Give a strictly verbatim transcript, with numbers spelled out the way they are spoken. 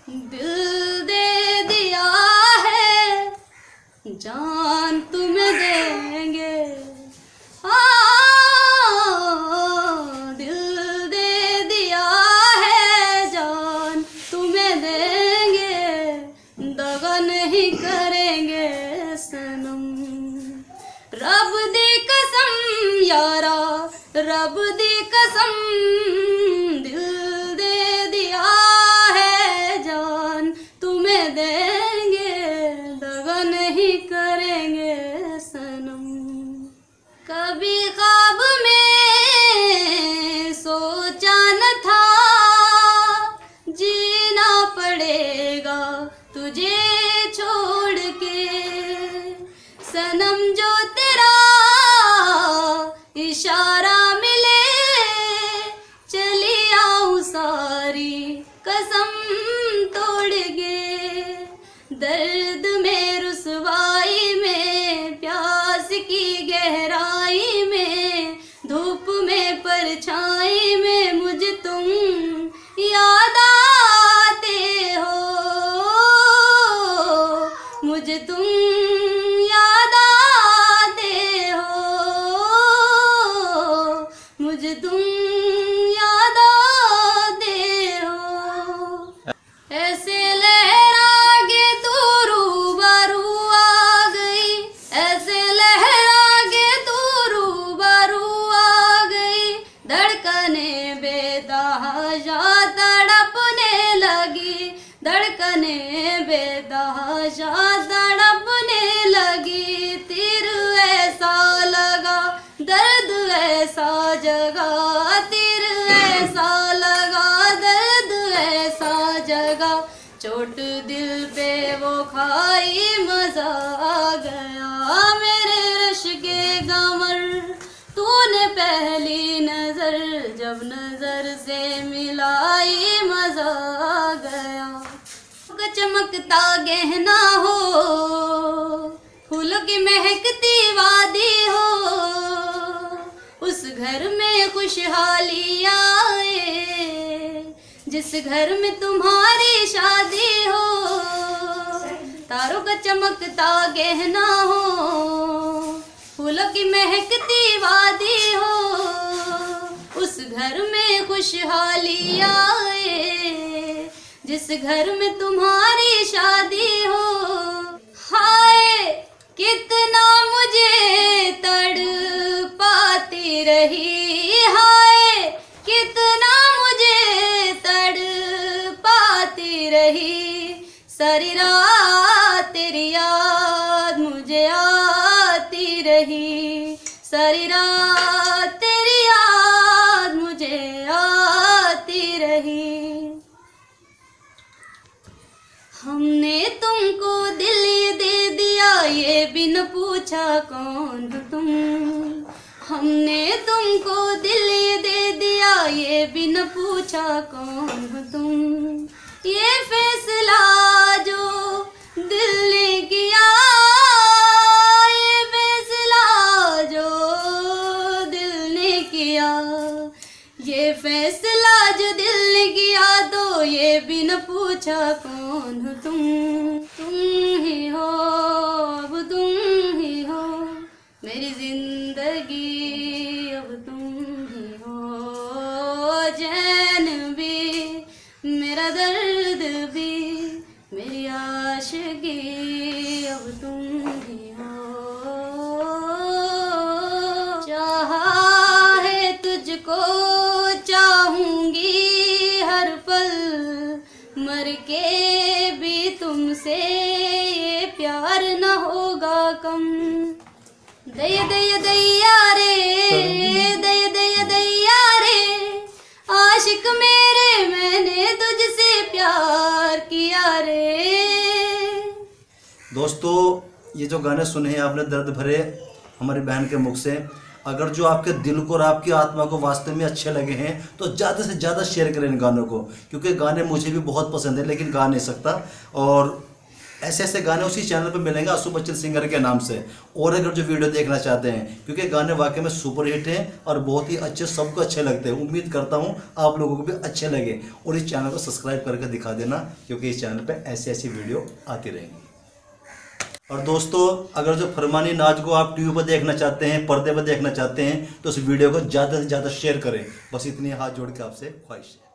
दिल दे दिया है, जान तुम्हें देंगे। हाँ, दिल दे दिया है, जान तुम्हें देंगे, दगा नहीं करेंगे सनम। रब दी कसम यारा, रब दी कसम, दिल दे दिया है, जान तुम्हें देंगे, दगा नहीं करेंगे सनम। कभी ख्वाब में सोचा न था, जीना पड़ेगा तुझे छोड़ के, सनम जो तेरा इशारा मिले, चली आऊं सारी कसम तोड़ के। दर्द में, रुसवाई में, प्यास की गहराई में, धूप में, परछाई में, मुझे तुम याद आते हो, मुझे तुम याद आते हो, मुझे तुम याद आते हो। ऐसे लहरा के तू रूबरू आ गई, ऐसे लहरा के तू रूबरू आ गई, धड़कने बेतहाशा तड़पने लगी, धड़कने बेतहाशा तड़पने लगी। तीर ऐसा लगा, दर्द ऐसा जगा, तीर ऐसा लगा, दर्द ऐसा जगा, चोट दिल पे वो खाई, मजा आ गया मेरे रश के गमर। तूने पहली नजर जब नजर से मिलाई, मजा आ गया। चमकता गहना हो, फूलों की महकती वादी हो, उस घर में खुशहाली आए, जिस घर में तुम्हारी शादी हो। तारों का चमकता गहना हो, फूलों की महकती वादी हो, उस घर में खुशहाली आए, जिस घर में तुम्हारी शादी हो। हाय कितना मुझे तड़पाती रही, हाय कितना मुझे तड़पाती रही, सारी रात तेरी याद मुझे आती रही, सारी रात तेरी याद मुझे आती रही। हमने तुमको दिल ये दे दिया, ये बिन पूछा कौन हो तुम। हमने तुमको दिल ये दे दिया, ये बिन पूछा कौन हो तुम। ये फैसला जो दिल ने किया, ये फैसला जो दिल ने किया, ये फैसला जो दिल ने किया, तो ये बिन पूछा कौन हो तुम। तुम ही हो, अब तुम ही हो मेरी जिंदगी, अब तुम ही हो चैन भी, मेरा दर्द भी, मेरी आशिकी, अब तुम ही हो। चाहा है तुझको, चाहूंगी हर पल, मर के भी तुमसे ये प्यार न होगा कम। दय दय दैया रे, दय दय दैया रे, आशिक मेरे मैंने तुझसे प्यार किया रे। दोस्तों ये जो गाने सुने हैं आपने दर्द भरे हमारी बहन के मुख से, अगर जो आपके दिल को और आपकी आत्मा को वास्तव में अच्छे लगे हैं तो ज़्यादा से ज़्यादा शेयर करें इन गानों को, क्योंकि गाने मुझे भी बहुत पसंद है लेकिन गा नहीं सकता। और ऐसे ऐसे गाने उसी चैनल पे मिलेंगे आशु बच्चन सिंगर के नाम से। और अगर जो वीडियो देखना चाहते हैं, क्योंकि गाने वाकई में सुपर हिट हैं और बहुत ही अच्छे, सबको अच्छे लगते हैं। उम्मीद करता हूँ आप लोगों को भी अच्छे लगे। और इस चैनल को सब्सक्राइब करके दिखा देना, क्योंकि इस चैनल पर ऐसी ऐसी वीडियो आती रहेंगी। और दोस्तों, अगर जो फरमानी नाच को आप टीवी पर देखना चाहते हैं, पर्दे पर देखना चाहते हैं, तो इस वीडियो को ज़्यादा से ज़्यादा शेयर करें। बस इतनी हाथ जोड़ के आपसे ख्वाहिश है।